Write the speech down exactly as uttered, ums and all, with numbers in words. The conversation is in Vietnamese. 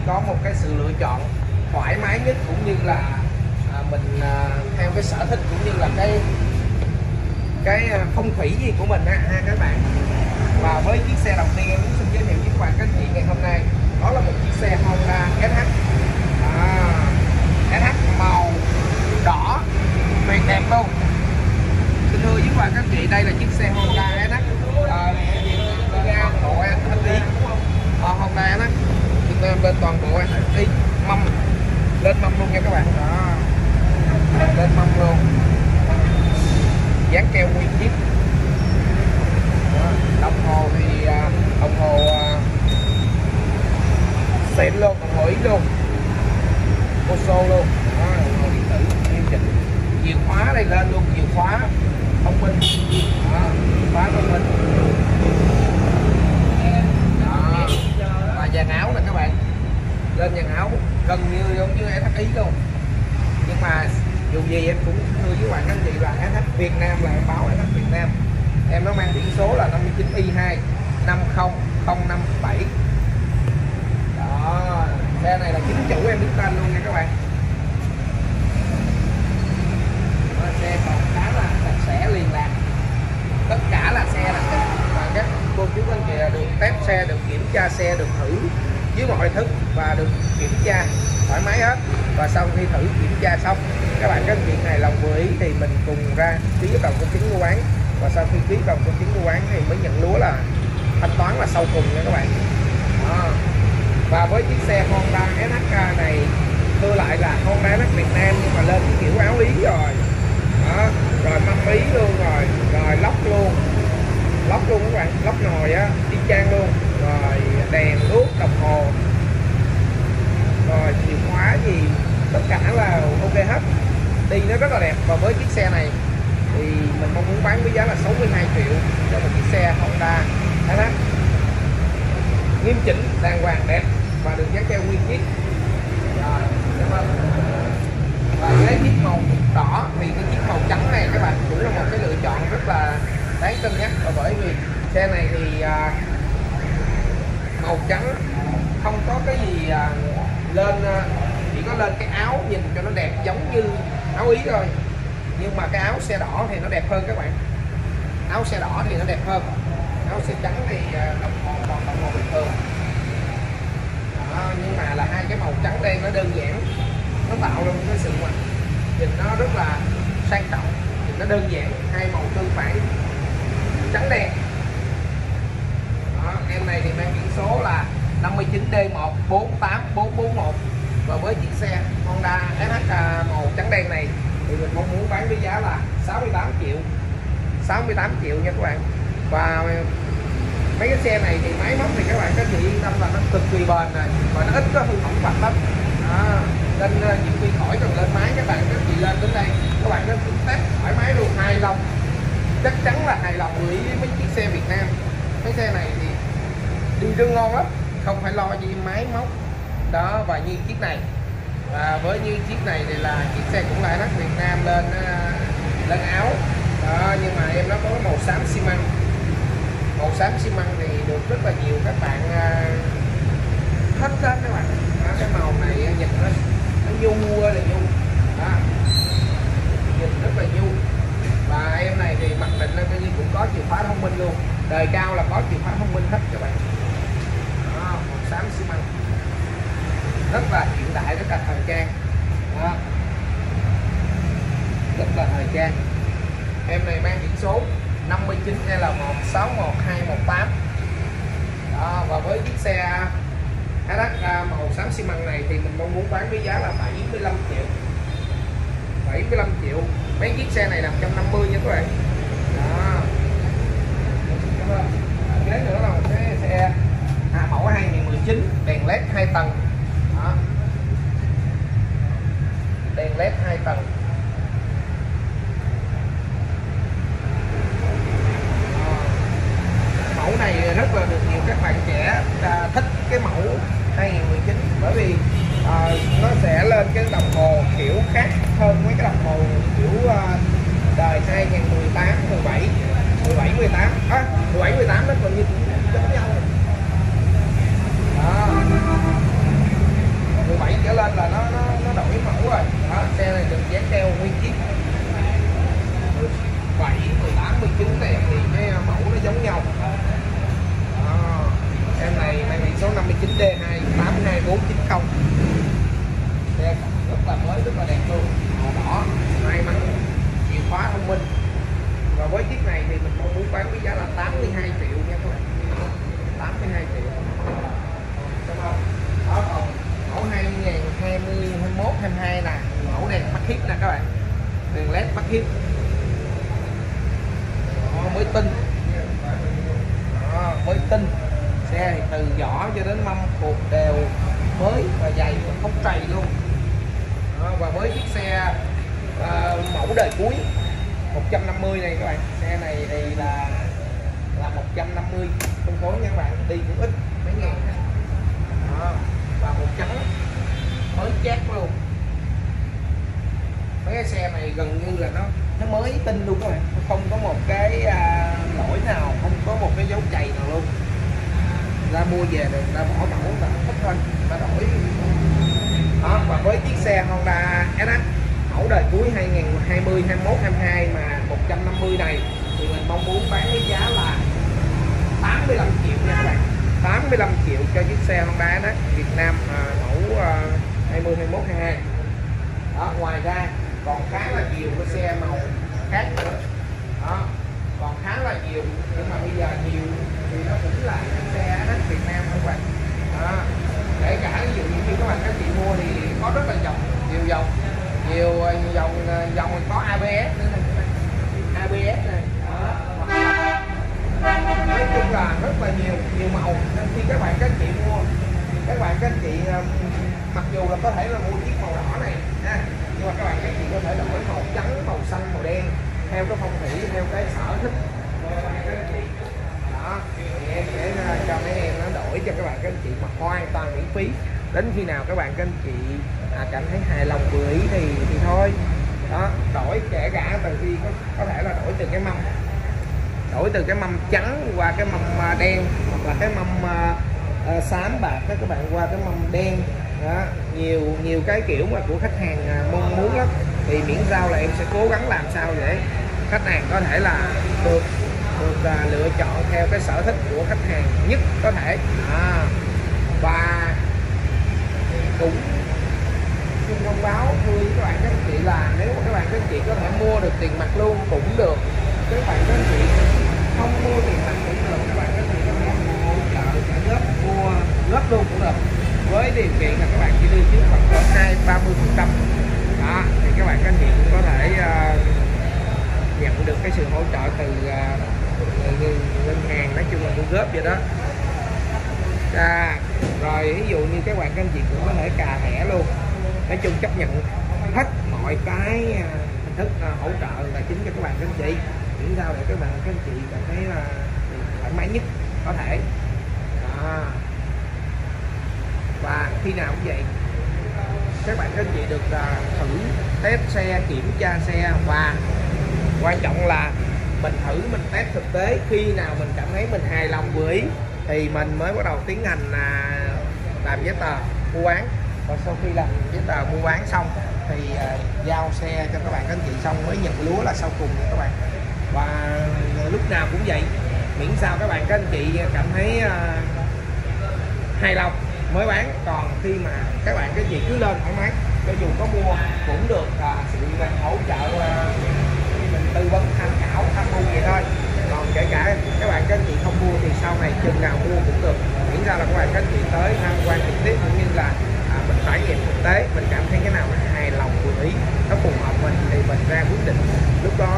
có một cái sự lựa chọn thoải mái nhất, cũng như là à, mình à, theo cái sở thích cũng như là cái cái phong thủy gì của mình ha, ha các bạn. Và với chiếc xe đầu tiên em muốn xin giới thiệu với các bạn các chị ngày hôm nay, đó là một chiếc xe Honda ét hát, à, ét hát màu đỏ tuyệt đẹp luôn. Xin thưa với các bạn các chị, đây là chiếc xe Honda ét hát à, ra bộ ét hát i, à, Honda ét hát Việt Nam lên toàn bộ ét hát i mâm, lên mâm luôn nha các bạn. Đó, lên mâm luôn, dán keo nguyên chiếc. Đó, đồng hồ thì à, đồng hồ à, xịn luôn, đồng hồ ý luôn, ô xô luôn. Đó, đồng hồ điện tử nghiêm chỉnh, chìa khóa đây lên luôn, chìa khóa thông minh. Đó, khóa thông minh. Đó, và dàn áo nè các bạn, lên dàn áo gần như giống như ét hát i luôn. Nhưng mà dù gì em cũng thưa với các bạn anh chị là ét hát Việt Nam, là em báo ét hát Việt Nam, em nó mang biển số là năm mươi chín i hai năm không không năm bảy. Đó, xe này là chính chủ em đứng tên luôn nha các bạn. Đó, xe còn khá là sạch sẽ liền lạc, tất cả là xe là và các cô chú anh chị được test xe, được kiểm tra xe, được thử dưới mọi hình thức và được kiểm tra thoải mái hết. Và sau khi thử kiểm tra xong, các bạn các chuyện này lòng vừa ý thì mình cùng ra ký hợp đồng công chứng mua bán, và sau khi ký hợp đồng công chứng mua bán thì mới nhận lúa, là thanh toán là sau cùng nha các bạn. Đó. Và với chiếc xe Honda ét hát này thưa lại là Honda ét hát Việt Nam, nhưng mà lên cái kiểu áo ý rồi. Đó, rồi mâm ý luôn, rồi rồi lóc luôn, lóc luôn các bạn, lóc nồi á y chang luôn, rồi đèn đuốc đồng hồ, rồi chìa khóa gì tất cả là ok hết, đi nó rất là đẹp. Và với chiếc xe này thì mình mong muốn bán với giá là sáu mươi hai triệu cho một chiếc xe Honda ét hát nghiêm chỉnh, đàng hoàng, đẹp và được dán keo nguyên chiếc. Rồi, cảm ơn. Và cái chiếc màu đỏ thì cái chiếc màu trắng này các bạn cũng là một cái lựa chọn rất là đáng cân nhắc, và bởi vì xe này thì à, màu trắng không có cái gì à, lên, chỉ có lên cái áo nhìn cho nó đẹp giống như áo ý thôi, nhưng mà cái áo xe đỏ thì nó đẹp hơn các bạn. Áo xe đỏ thì nó đẹp hơn, áo xe trắng thì đồng hồ còn đồng hồ bình thường. Đó, nhưng mà là hai cái màu trắng đen nó đơn giản, nó tạo ra một cái sự mà nhìn nó rất là sang trọng, nhìn nó đơn giản, hai màu tương phản trắng đen. Đó, em này thì mang biển số là năm mươi chín D một bốn tám bốn bốn một, và với chiếc xe Honda ét hát màu trắng đen này thì mình mong muốn bán với giá là sáu mươi tám triệu, sáu mươi tám triệu nha các bạn. Và mấy cái xe này thì máy móc thì các bạn các chị yên tâm là nó cực kỳ bền rồi, và nó ít có hư hỏng vặt lắm. Đó, nên nhiều khi khỏi cần lên máy, các bạn các chị lên đến đây các bạn nó test thoải mái luôn, hài lòng, chắc chắn là hài lòng với mấy chiếc xe Việt Nam. Mấy xe này thì đi rất ngon lắm, không phải lo gì máy móc. Đó, và như chiếc này, và với như chiếc này thì là chiếc xe cũng là ét hát Việt Nam lên lên áo. Đó, nhưng mà em nó có màu xám xi măng, màu xám xi măng thì được rất là nhiều các bạn thích hết các bạn. Đó, cái màu này nhìn nó nó nhu là nhu. Đó, nhìn rất là nhu. Và em này thì mặc định là coi như cũng có chìa khóa thông minh luôn, đời cao là có chìa khóa thông minh hết các bạn. Đó, màu xám xi măng rất là hiện đại, rất là thời trang. Đó, rất là thời trang. Em này mang biển số năm mươi chín L một sáu một hai một tám. Đó, và với chiếc xe ét hát màu xám xi măng này thì mình mong muốn bán với giá là bảy mươi lăm triệu, bảy mươi lăm triệu. Mấy chiếc xe này là một trăm năm mươi nha các bạn. Đó, kế nữa là một cái xe à, mẫu hai nghìn mười chín, đèn led hai tầng. Đó, đèn led hai tầng. Mẫu này rất là được nhiều các bạn trẻ à, thích cái mẫu hai nghìn mười chín, bởi vì à, nó sẽ lên cái đồng hồ kiểu khác hơn mấy cái đồng hồ kiểu à, đời hai nghìn mười tám, mười bảy, mười bảy, mười tám, à, mười bảy, mười tám nó còn như cũng giống nhau. Đó, không. Xe rất là mới, rất là đẹp luôn, màu đỏ, may mắn, chìa khóa thông minh. Và với chiếc này thì mình mong muốn bán với giá là tám mươi hai triệu nha các bạn, tám mươi hai triệu. Đó, còn mẫu hai nghìn hai mươi, hai mươi mốt, hai mươi hai nè, mẫu đèn mắt hiếp nè các bạn, đèn led mắt hiếp mới tinh. Đó, mới tinh. Xe thì từ vỏ cho đến mâm cột đều mới và dày và không trầy luôn. Đó, và với chiếc xe uh, mẫu đời cuối một trăm năm mươi này các bạn, xe này thì là là một trăm năm mươi phân phối nha các bạn, đi cũng ít mấy ngàn. Đó, và một trắng mới chát luôn. Mấy cái xe này gần như là nó nó mới tinh luôn các bạn, không có một cái à, lỗi nào, không có một cái dấu chày nào luôn. Ra mua về rồi ra bỏ mẫu là thích thôi, ta đổi. Đó, và với chiếc xe Honda ét hát mẫu đời cuối hai nghìn hai mươi, hai mươi mốt, hai mươi hai mà một trăm năm mươi này thì mình mong muốn bán với giá là tám mươi lăm triệu nha các bạn, tám mươi lăm triệu cho chiếc xe Honda ét hát Việt Nam à, mẫu à, hai mươi, hai mươi mốt, hai mươi hai. Đó, ngoài ra còn khá là nhiều cái xe màu khác nữa. Đó, còn khá là nhiều, nhưng mà bây giờ nhiều thì nó cũng là xe ét hát Việt Nam các bạn. Đó, kể cả ví dụ như các bạn các chị mua thì có rất là dòng, nhiều dòng, nhiều dòng dòng có a bê ét nữa này, a bê ét này. Đó, nói chung là rất là nhiều nhiều màu, nên khi các bạn các chị mua, các bạn các chị mặc dù là có thể là mua chiếc màu đỏ này ha, nhưng mà các bạn các chị có thể đổi màu trắng, màu xanh, màu đen theo cái phong thủy, theo cái sở thích của các bạn các chị. Đó, thì em sẽ cho mấy em nó đổi cho các bạn các anh chị mặc hoàn toàn miễn phí. Đến khi nào các bạn các anh chị à, cảm thấy hài lòng vừa ý thì thì thôi. Đó, đổi kể cả từ khi có, có thể là đổi từ cái mâm, đổi từ cái mâm trắng qua cái mâm đen, hoặc là cái mâm uh, uh, xám bạc đó các bạn qua cái mâm đen. Đó, nhiều nhiều cái kiểu mà của khách hàng uh, mong muốn lắm, thì miễn sao là em sẽ cố gắng làm sao để khách hàng có thể là được được uh, lựa chọn theo cái sở thích của khách hàng nhất có thể. À, và cũng xin thông báo thưa các bạn các anh chị là nếu mà các bạn các anh chị có thể mua được tiền mặt luôn cũng được, các bạn các anh chị không mua tiền mặt cũng được, các bạn các anh chị có thể hỗ trợ trả góp, mua góp luôn cũng được, với điều kiện là các bạn chỉ đưa trước khoảng cỡ hai ba mươi phần trăm. Đó, thì các bạn các anh chị cũng có thể uh, nhận được cái sự hỗ trợ từ uh, ngân hàng, nói chung là mua góp vậy đó. À, rồi ví dụ như các bạn các anh chị cũng có thể cà thẻ luôn, nói chung chấp nhận hết mọi cái hình thức hỗ trợ tài chính cho các bạn các anh chị, miễn sao để các bạn các anh chị cảm thấy là thoải mái nhất có thể. Đó. Và khi nào cũng vậy, các bạn các anh chị được uh, thử test xe, kiểm tra xe, và quan trọng là mình thử, mình test thực tế, khi nào mình cảm thấy mình hài lòng vừa ý thì mình mới bắt đầu tiến hành là làm giấy tờ mua bán. Và sau khi làm giấy tờ mua bán xong thì uh, giao xe cho các bạn các anh chị xong mới nhận lúa là sau cùng nha các bạn. Và lúc nào cũng vậy, miễn sao các bạn các anh chị cảm thấy uh, hài lòng mới bán. Còn khi mà các bạn các anh chị cứ lên thoải mái, cho dù có mua cũng được uh, sự hỗ trợ, uh, mình tư vấn tham khảo tham mưu vậy thôi. Còn kể cả các bạn các anh chị không mua thì sau này chừng nào mua cũng được, miễn sao là các bạn các anh chị tới tham quan trực tiếp, cũng như là à, mình trải nghiệm thực tế, mình cảm thấy cái nào mình hài lòng vừa ý, nó phù hợp mình thì mình ra quyết định. Lúc đó